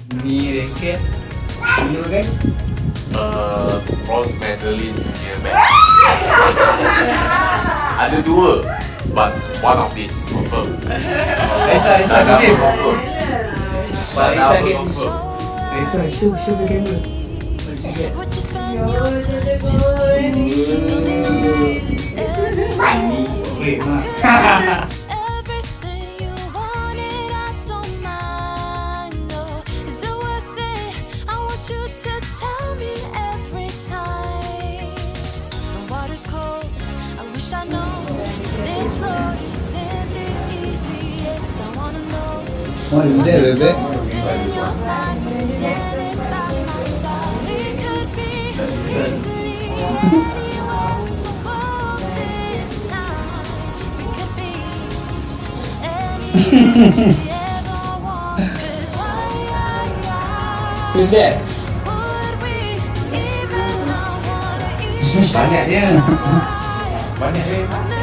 Ni Raket. Ini kan? Bronze medalist punya bag. Ada dua, but one of this confirm. Alisa gini. Confirm. But Alisa aku gini. confirm. Alisa, show the camera. Wait, mak. What is that, baby? Who's that? Banyak dia. Banyak dia.